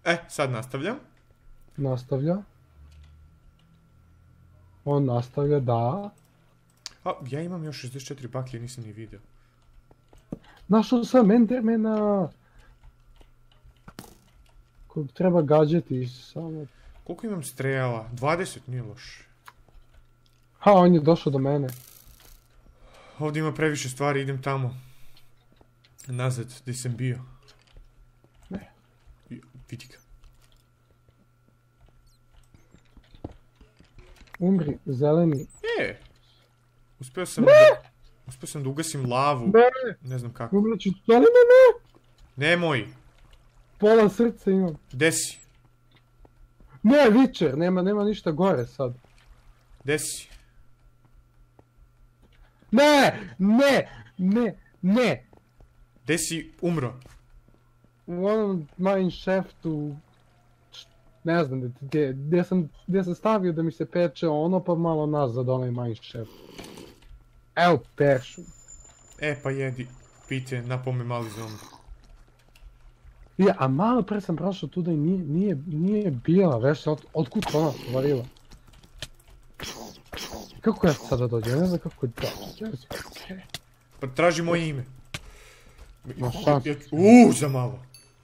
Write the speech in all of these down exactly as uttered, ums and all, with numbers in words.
E, sad nastavljam. Nastavlja. On nastavlja, da. A, ja imam još šezdeset četiri baklje, nisam ni vidio. Našao sam Endermana. Kog treba gađati samo. Koliko imam strela? dvadeset, nije loše. Ha, on je došao do mene. Ovdje ima previše stvari, idem tamo. Nazad, gdje sam bio. Ne. Vidi ga. Umri, zeleni. E! Uspio sam da... Uspio sam da ugasim lavu. Ne! Ne znam kako. Umreću, ne, ne, ne! Nemoj! Pola srca imam. Gde si? Ne, Witcher, nema, nema ništa gore sad. Gde si? Ne, ne, ne, ne. Gde si umro? U onom mineshaftu, ne znam gdje, gdje sam, gdje sam stavio da mi se peče ono pa malo nazad onaj mineshaft. Evo peršu. E pa jedi, pite, napome mali zombi. Ja, a malo pre sam prošao tuda i nije, nije, nije bila veš, od, otkud ona stvarila. Kako ja sada dođem, ne znam kako je dođem. Pa traži moje ime. Ma šta? Uuu, za malo.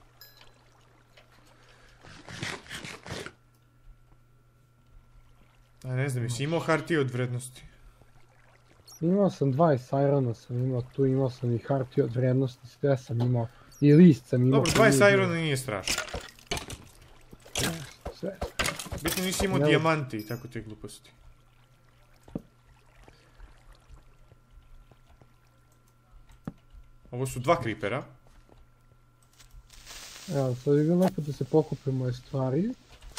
A ne znam, jesi imao hartije od vrednosti? Imao sam dvadeset irona sam imao, tu imao sam i hartije od vrednosti, sve sam imao. I list sam imao. Dobro, dvadeset irona nije strašno. Sve. Bitno nisi imao dijamanti i tako te gluposti. Ovo su dva creepera. Evo, sad je bilo lepo da se pokupe moje stvari.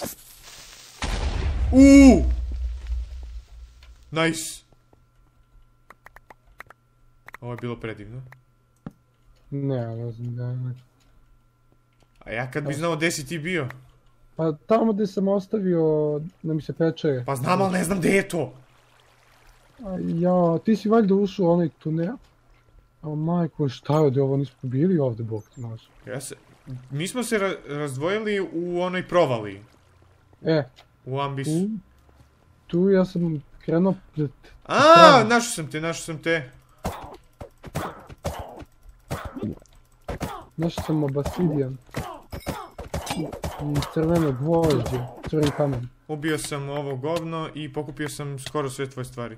Uuuu! Nice! Ovo je bilo predivno. Ne, ne znam, ne, ne. A ja kad bi znao gdje si ti bio? Pa tamo gdje sam ostavio da mi se peče. Pa znam, ali ne znam gdje je to. A ja, ti si valjda ušao u onaj tunel. A majko, šta je ovdje ovo, nismo bili ovdje, bog ti naš. Ja se... Mi smo se ra razdvojili u onoj provali. E. U Ambisu. Tu, tu ja sam krenuo... Aaaa, našao sam te, našao sam te. Našao sam obasidijan. I crveno gvožđe, crveni kamen. Ubio sam ovo govno i pokupio sam skoro sve tvoje stvari.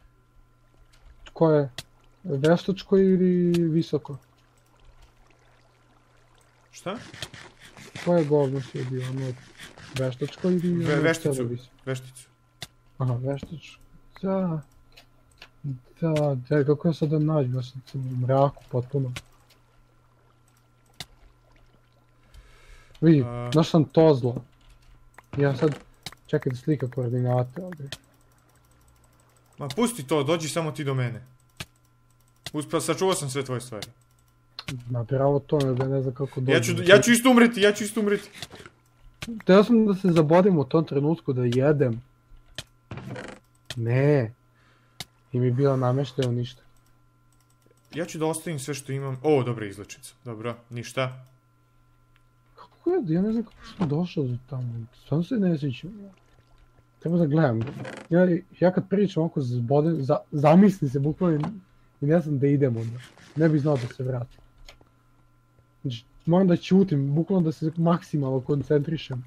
Koje? Veštačko ili visoko? Šta? Koje govno si ubio? Ono veštačko ili... Ve vešticu, vešticu. Aha, veštačko. Da... Da, da, kako ja sad da nađem, ja sam u mraku potpuno. Vidi, Uh... našao sam tozlo. Ja sad, čekaj da slika koordinate ovdje. Ma pusti to, dođi samo ti do mene. Uspio, sačuvao sam sve tvoje stvari. Napravo to, nego ne znam kako dođem. Ja ću, ja ću isto umreti, ja ću isto umreti. Teo sam da se zabodim u tom trenutku da jedem. Ne. I mi je bila namješteno ništa. Ja ću da ostavim sve što imam. O, dobra izlečnica. Dobro, ništa. Kako je, ja ne znam kako sam došao do tamo. Stvarno se ne sjećam. Treba da gledam. Ja, ja kad pričam oko zbodem, za, zamislim se bukvalno i ne znam da idem onda. Ne bi znao da se vratim. Znači, moram da ćutim, bukvalno da se maksimalno koncentrišem.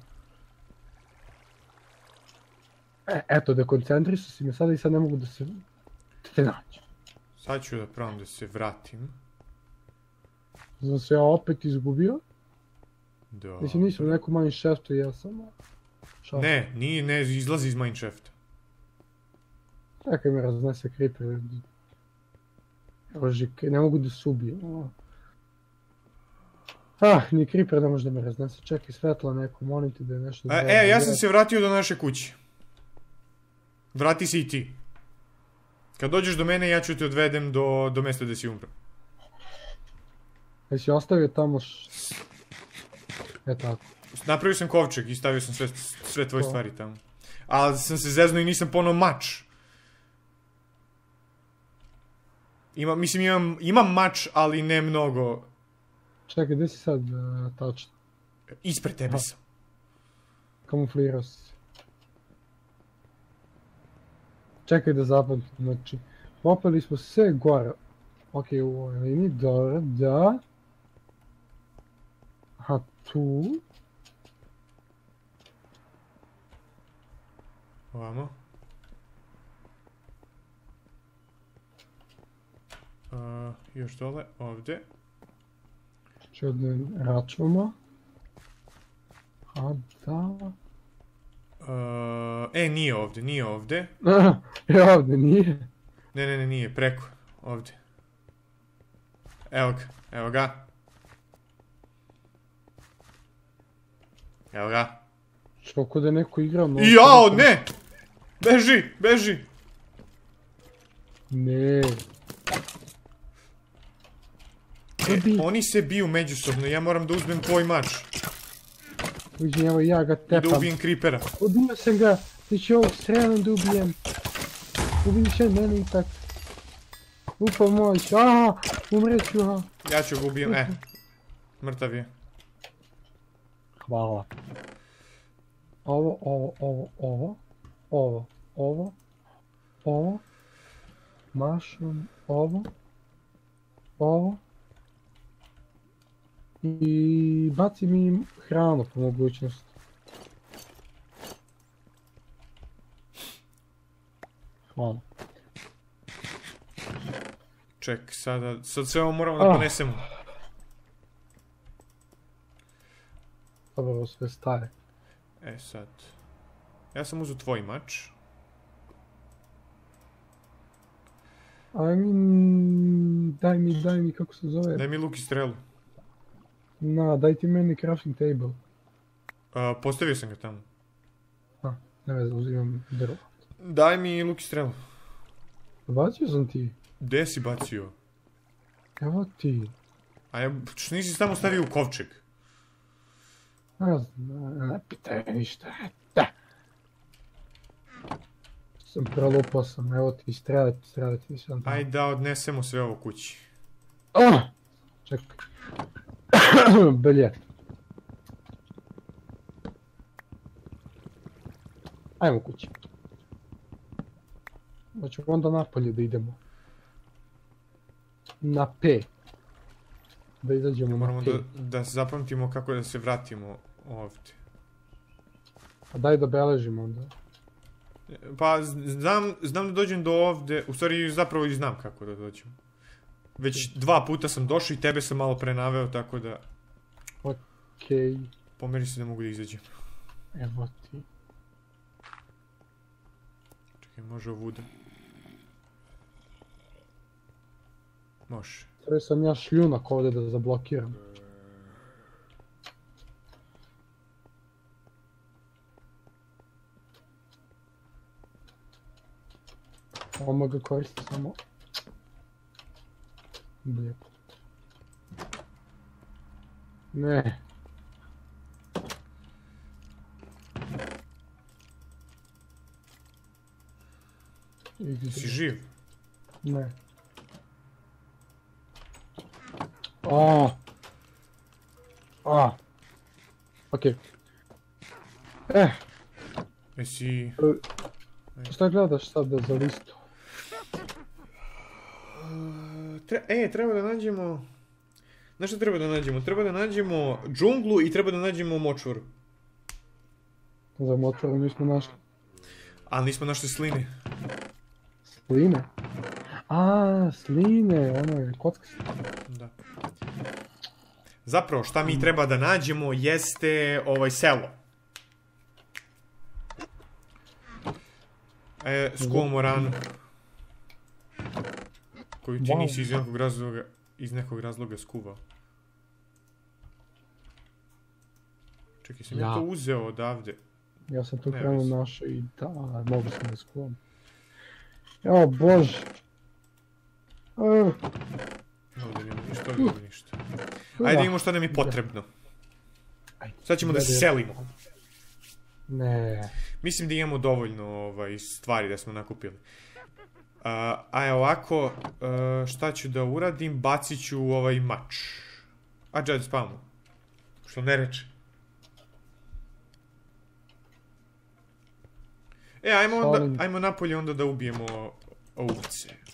E, eto, da koncentrisao si me sada i sad ne mogu da se... da te nađem. Sad ću da probam da se vratim. Znam se ja opet izgubio. Da. Mislim, nisam u nekom mineshaftu i ja sam... Šalim. Ne, nije, ne, izlazi iz mineshafta. Čekaj me raznese creeper. Evo žike, ne mogu da se ubijem. Ah, ni creeper ne može da me raznese. Čekaj, svetla neko, molim ti da je nešto... E, e, ja sam se vratio do naše kuće. Vrati se i ti. Kad dođeš do mene, ja ću te odvedem do, do mjesta gdje si umro. Jesi ostavio tamo š... E tako. Napravio sam kovčeg i stavio sam sve, sve tvoje stvari tamo. Ali sam se zeznuo i nisam ponao mač. Ima, mislim imam, imam mač, ali ne mnogo. Čekaj, gdje si sad uh, tačno? Ispred tebe sam. Kamuflirao si se. Čekaj da zapamtim, znači, popeli smo sve gore. Ok, u ovoj liniji, dobro, da. Aha, tu. Ovamo. Uh, još dole, ovdje. Če da računamo. A, da. Uh, e, nije ovdje, nije ovdje. Je ovdje, nije. Ne, ne, ne, nije, preko. Ovdje. Evo ga, evo ga. Evo ga. Što kod je neko igrao... No, Jao, ne! Beži, beži! Ne. E, oni se biju međusobno, ja moram da uzmem tvoj mač. Uđi, evo ja ga I tepam. da ubijem creepera. Ubio sam ga, ti će ovog strelom da ubijem. Ubim še mene i tak. U pomoć, aaa, umreću, aha. Ja ću ga ubijem, e. Mrtav je. Hvala. Ovo, ovo, ovo, ovo, ovo, ovo, ovo, mašom, ovo, ovo. I baci mi hranu po mogućnosti. Hvala. Ček, sada, sad sve ovo moramo da Ah. ponesemo. Dobro, ovo sve stare. E, sad. Ja sam uzeo tvoj mač. I mean, daj mi, daj mi, kako se zove? Daj mi luk i strelu. Na, daj ti meni crafting table. Uh, postavio sam ga tamo. A, ne veze, uzimam drvo. Daj mi luk i strelu. Bacio sam ti. Gde si bacio? Evo ti. A ja, što nisi samo stavio u kovčeg? Ne znam, ne, ne pitaj me ništa. Da. Sam prelupao sam, evo ti, streljati, streljati sam. Ajde da odnesemo sve ovo kući. Oh! Čekaj. Belje. Ajmo kući. Znači onda napolje da idemo. Na P. Da izađemo Moramo na P. da, da zapamtimo kako da se vratimo ovdje. A daj da beležimo onda. Pa znam, znam da dođem do ovdje, u stvari zapravo i znam kako da dođem. Već dva puta sam došao i tebe sam malo prenaveo, tako da... Okej. Pomeri se da mogu da izađem. Evo ti. Čekaj, može ovuda. Može. Treba sam ja šljunak ovdje da zablokiram. Ovo ga koristi samo... Lijepo. Ne. Si živ? Ne. A. A. Okej. Eh, Jesi... šta gledaš sad da za listu? Tre, e, treba da nađemo... Znaš što treba da nađemo? Treba da nađemo džunglu i treba da nađemo močvaru. Za motoru nismo našli. Ali nismo našli sline. Sline? A, sline, ono je kocka. Da. Zapravo, šta mi treba da nađemo jeste ovaj selo. E, skuvamo ranu. Koju ti Wow. nisi iz nekog razloga, iz nekog razloga skuvao. Čekaj, sam ja, Ja. to uzeo odavde. Ja sam tu Ne krenuo veze. našao i da, mogu sam da skuvam. Evo, bože. E, Ovdje nema ništa, ovdje nema ništa. Ajde vidimo šta nam je potrebno. Ajde. Sad ćemo da se Ajde. selimo. Ne. Mislim da imamo dovoljno ovaj, stvari da smo nakupili. Uh, a ovako, uh, šta ću da uradim? Bacit ću ovaj mač. A džad spavamo. Što ne reče. E, ajmo, onda, Solim. ajmo napolje onda da ubijemo ovce.